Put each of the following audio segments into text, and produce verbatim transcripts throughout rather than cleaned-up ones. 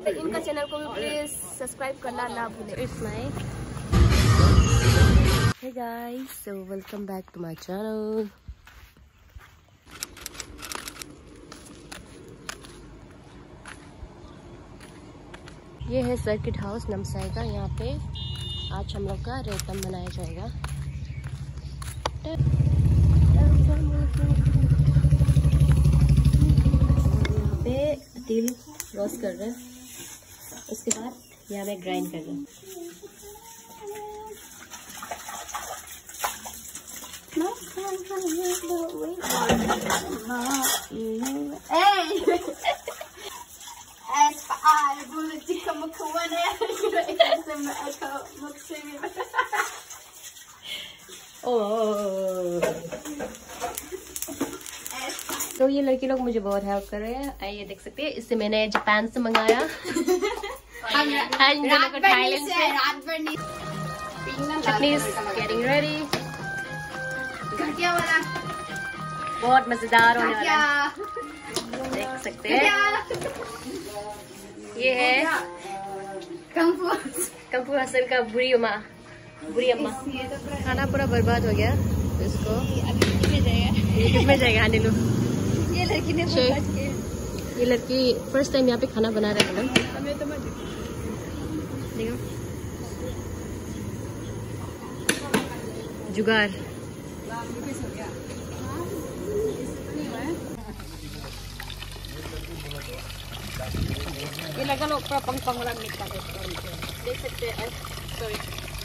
इनका चैनल को भी प्लीज सब्सक्राइब करना ना भूलें। It's my hey guys, so welcome back to my channel. ये है सर्किट हाउस नमसाई का। यहाँ पे आज हम लोग का रेतम बनाया जाएगा। यहाँ पे तिल रोस्ट कर रहे हैं, उसके बाद यहाँ पे ग्राइंड कर रहे हैं। तो ये लड़की लोग मुझे बहुत हेल्प कर रहे हैं। ये देख सकते हैं, इससे मैंने जापान से मंगाया। थाईलैंड से। Chutney getting ready. बहुत मजेदार होने वाला है, देख सकते हैं। ये है कंफू हसन का बुरी अम्मा बुरी अम्मा। खाना पूरा बर्बाद हो गया, तो इसको यूट्यूब में जाएगा। आने लो, ये लड़की ने ये लड़की फर्स्ट टाइम यहाँ पे खाना बना रहे हैं। देखो जुगाड़। ये लगा लो पूरा पंग पंग वाला निकला देख सकते हैं। सॉरी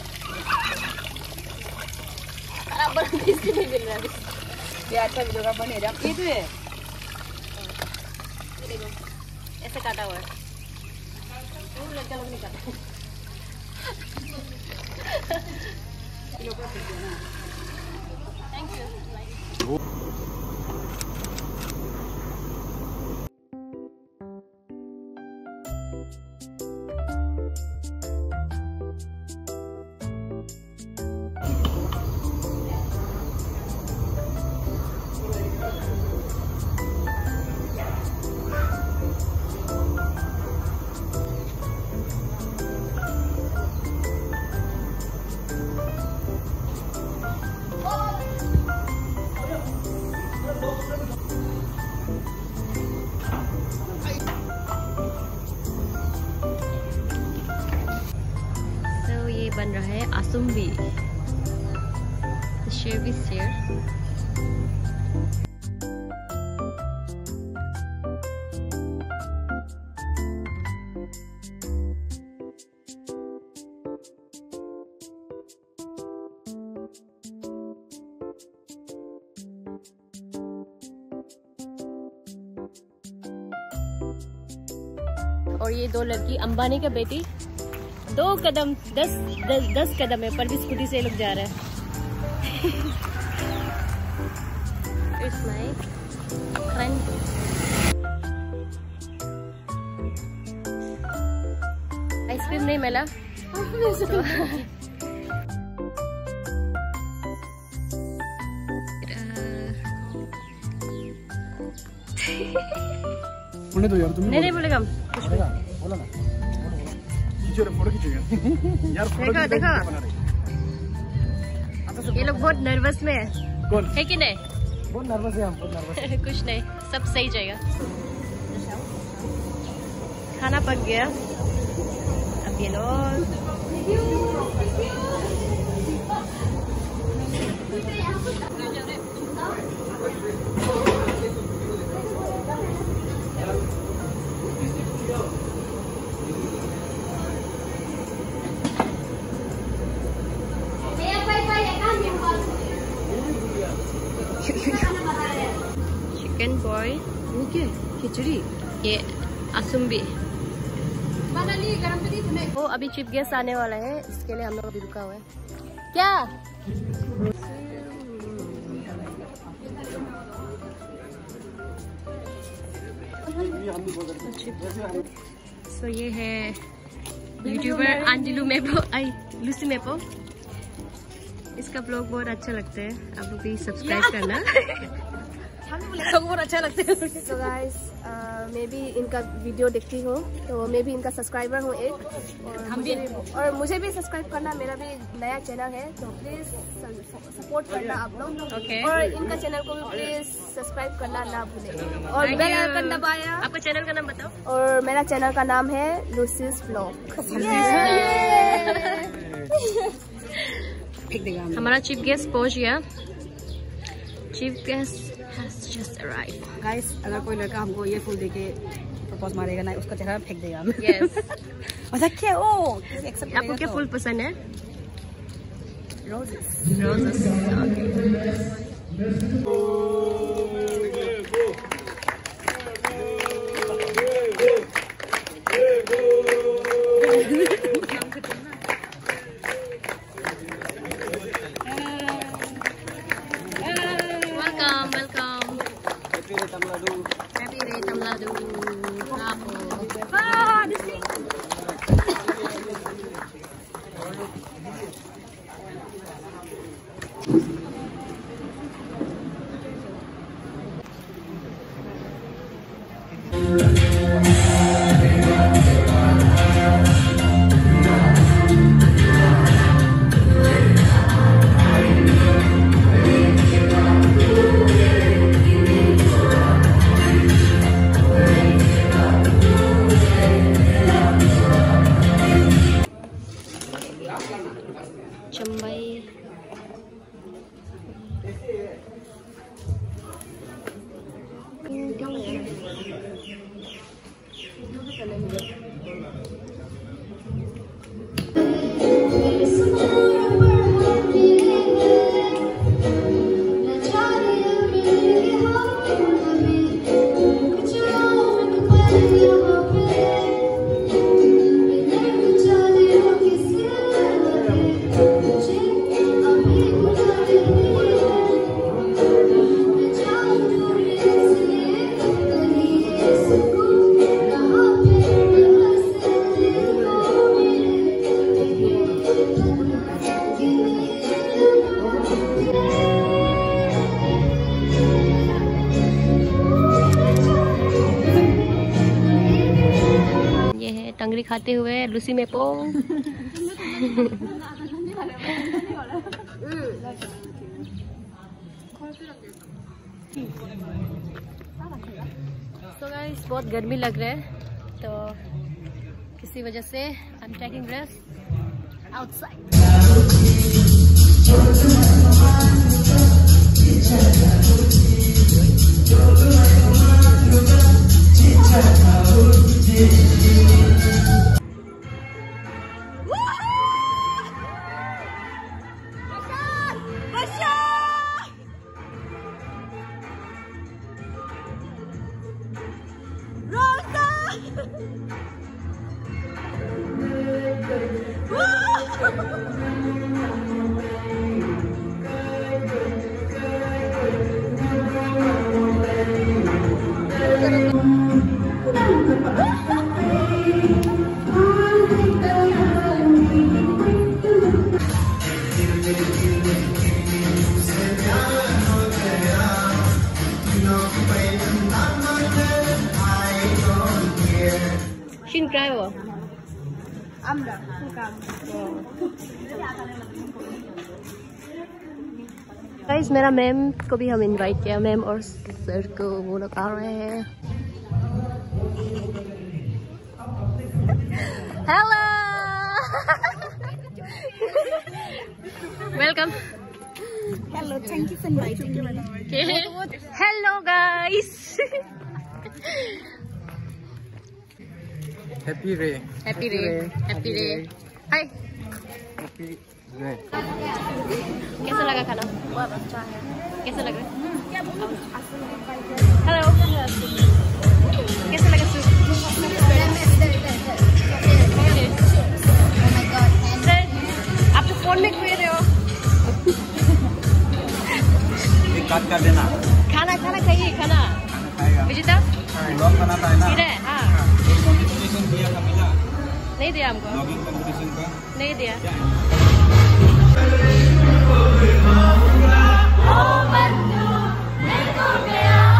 नहीं मिल रहा है। ये अच्छा वीडियो का बनेगा। ये तो है, ऐसे काटा हुआ है। वो लड़का लोग नहीं काटा। Thank you. बन रहा है आसुम्बी शेवी शेयर। और ये दो लड़की अंबानी का बेटी, दो कदम दस दस, दस कदम है पर भी स्कूटी से लोग जा रहे हैं। It's my friend. आइसक्रीम नहीं मिला। बोलने दो यार, तुम नहीं नहीं बोलेगा, बोला ना। फोटो खींचेगा यार, देखो देखो ये लोग बहुत नर्वस में है। कौन है कि नहीं? बहुत नर्वस है हम, बहुत नर्वस है। कुछ नहीं, सब सही जाएगा। खाना पक गया, अब ये लोग चिकन बॉय, ओके खिचड़ी, ये आसुम्बी। वो अभी चीफ गेस्ट आने वाला है, इसके लिए हम लोग अभी रुका हुआ है। क्या सो so, ये है यूट्यूबर अंजलू मेपो, आई लूसी मेपो। इसका ब्लॉग बहुत अच्छा लगता है, आप लोग भी सब्सक्राइब करना। सबको बहुत अच्छा लगता है। So guys, मैं भी इनका वीडियो देखती हूँ, तो मैं भी इनका सब्सक्राइबर हूँ एक, और हम भी और मुझे भी सब्सक्राइब करना, मेरा भी नया चैनल है, तो प्लीज सपोर्ट करना आप लोग। okay. और इनका चैनल को भी प्लीज सब्सक्राइब करना ना भूलें, और बेल आइकन दबाया। आपका चैनल का नाम बताओ। और मेरा चैनल का नाम है लूसीज व्लॉग। हमारा चीफ गेस्ट पहुंच गया। Chief guest has just arrived. Guys, अगर कोई लड़का हमको ये फूल देके प्रपोज मारेगा ना, उसका चेहरा फेंक देगा। Yes. मजाक क्या? ओ, आपको क्या फूल पसंद है? Roses. Roses. Welcome, welcome. Happy Day Tamladu. Ah, this thing. Chambay. टंगरी खाते हुए लूसी में पोंग। तो गाइस बहुत गर्मी लग रहा है, तो किसी वजह से I am taking rest outside. Shin cry wo? Amra, bukan. Guys मेरा मैम को भी हम इनवाइट किया, मैम और सर को, वो लोग आ रहे हैं। Hello welcome. Hello, thank you for inviting me. Hello guys. Happy रे। Happy day, happy day. Hi. Happy रे। कैसा लगा खाना? बहुत अच्छा है। कैसा लग रहा है? हेलो, कैसा लगा सूप? सर आप तो फोन में खोए रहे हो। एक काट कर देना। खाना खाना खाइए, खाना विजिता लॉग बनाता है ना। है हाँ। कंपटीशन दिया था मिला? नहीं दिया हमको। लॉगिंग कंपटीशन का नहीं दिया। ओ बंधु मेरे को गया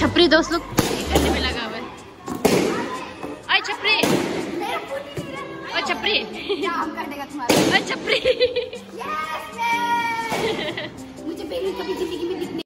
छपरी दोस्त लोग करने में लगा हुआ है। ओए छपरी, ओए छपरी, ओए छपरी। मुझे कभी